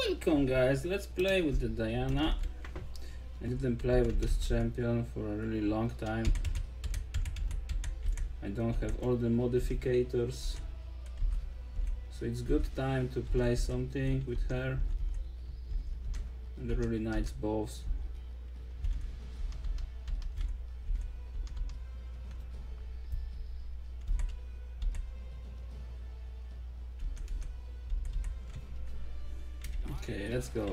Welcome guys, let's play with the Diana. I didn't play with this champion for a really long time. I don't have all the modificators, so it's good time to play something with her. And the really nice boss. Okay, let's go.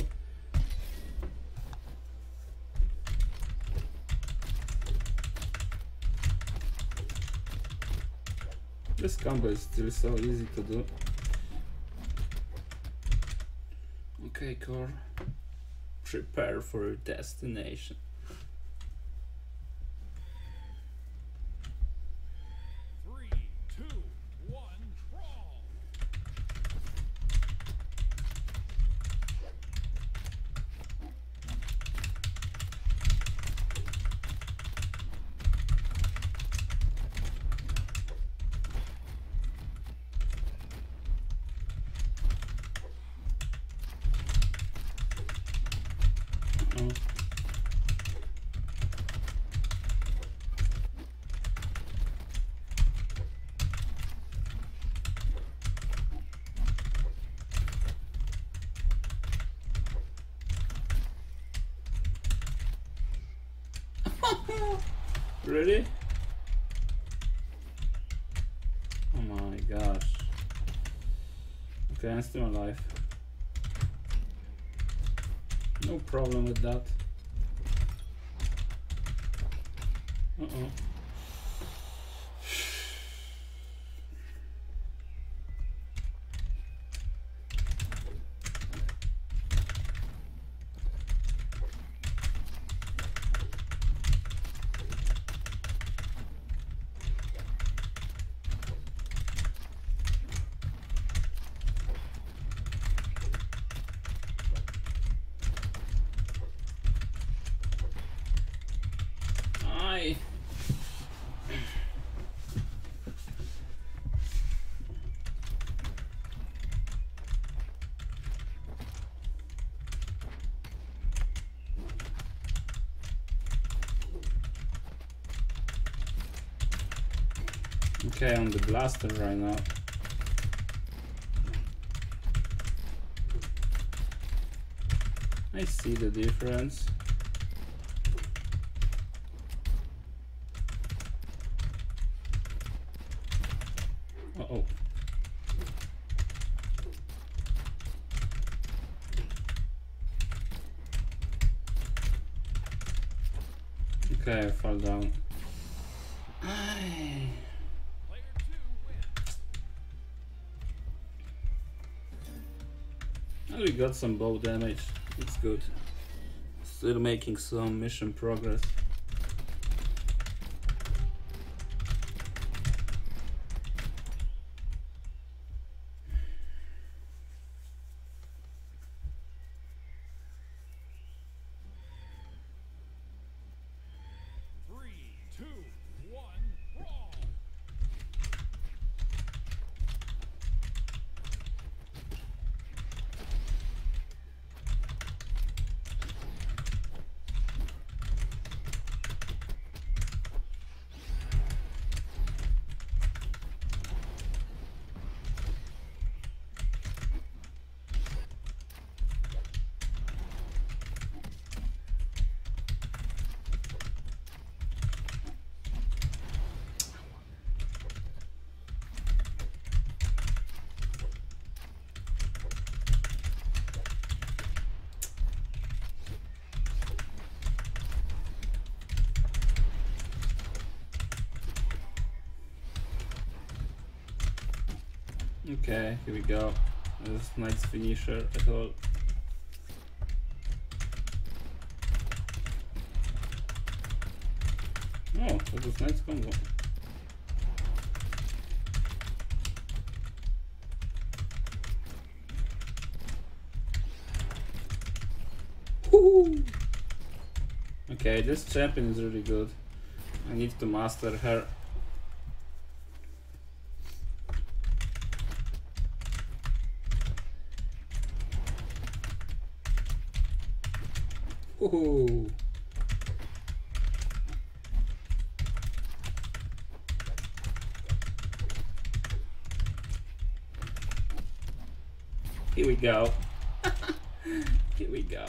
This combo is still so easy to do. Okay, core. Prepare for your destination. Really? Oh my gosh. Okay, I'm still alive. No problem with that. Uh-oh. Okay, on the blaster right now. I see the difference. Uh-oh. Okay, I fall down. We got some bow damage, it's good. Still making some mission progress. Okay, here we go. This nice finisher at all. Oh, that was nice combo. Woohoo! Okay, this champion is really good. I need to master her. Woohoo! Here we go. Here we go.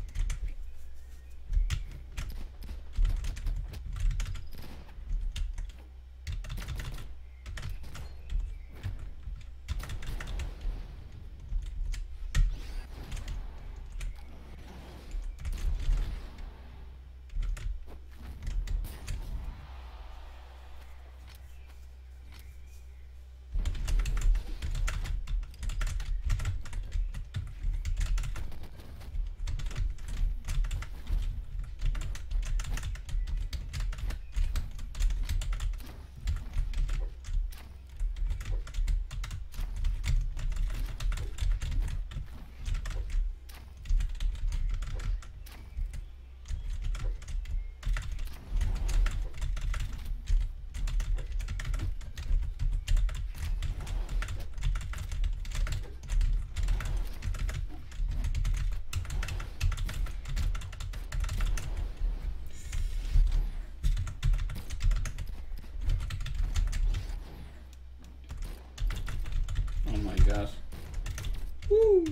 Oh my gosh. Woo!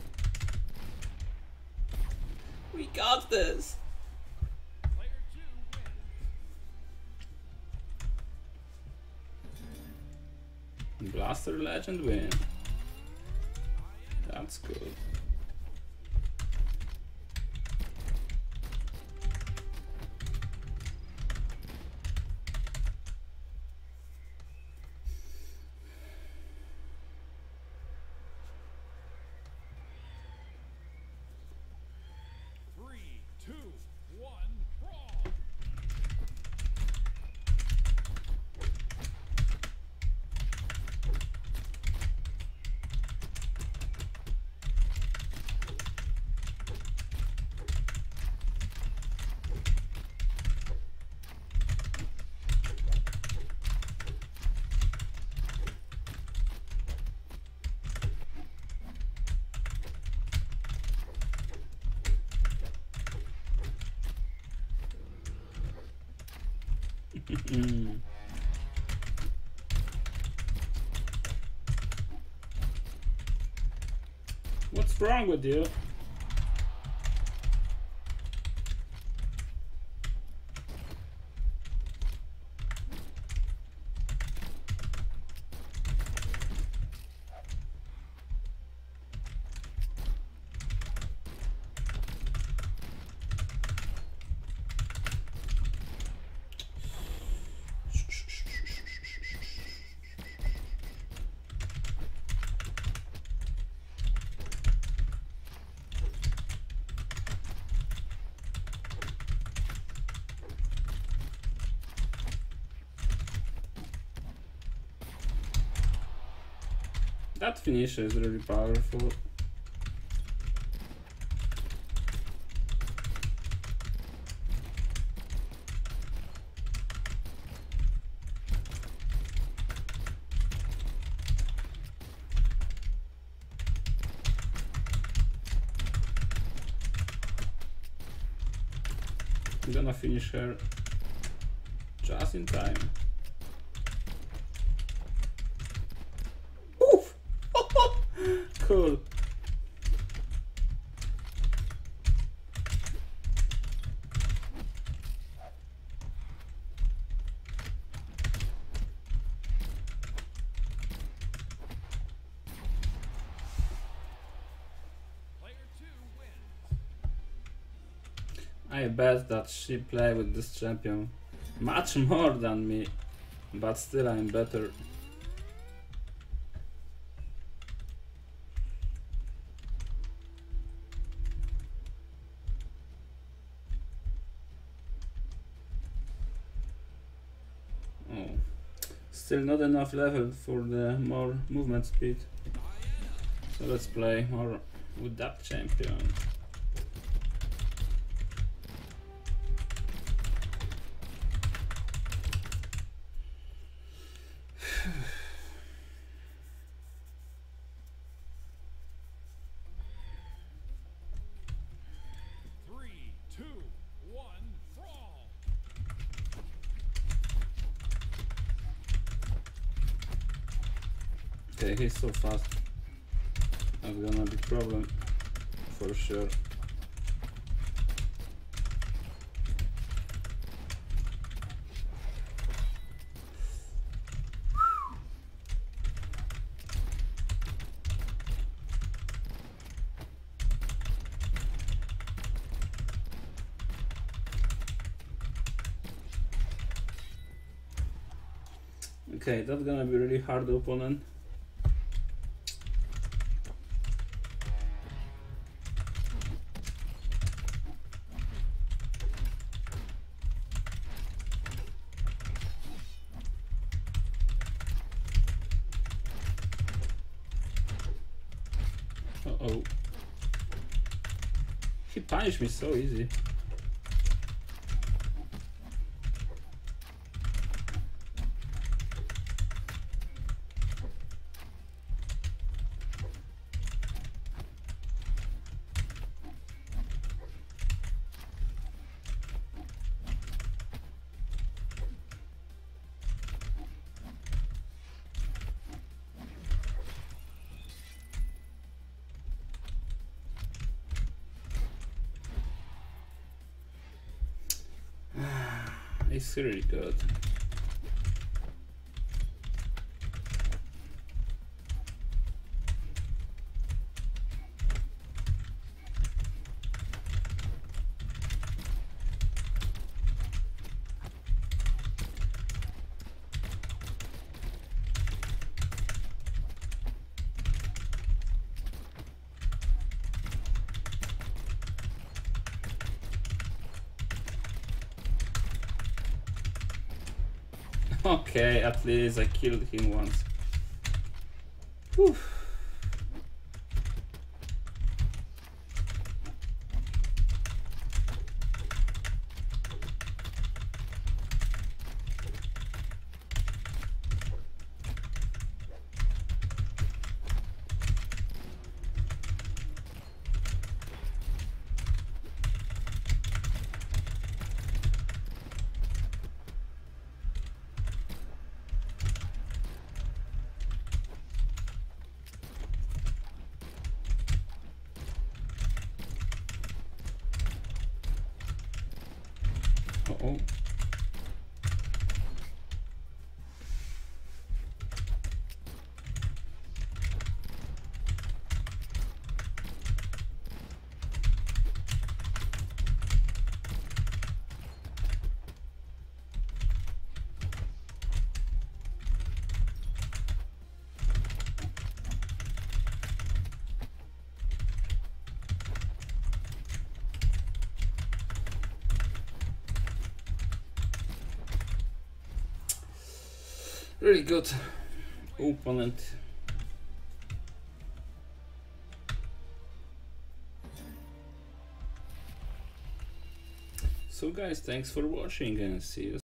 We got this! Blaster Legend win. That's good. What's wrong with you? That finisher is really powerful. I'm gonna finish her just in time. Cool. I bet that she play with this champion much more than me, but still I'm better. Still not enough level for the more movement speed. So let's play more with that champion. Three, two, Okay, he's so fast. That's gonna be problem for sure. Okay, that's gonna be really hard opponent. Uh-oh. He punished me so easy. It's really good. Okay, at least I killed him once. Whew. Uh-oh. Really good opponent. So guys, thanks for watching and see you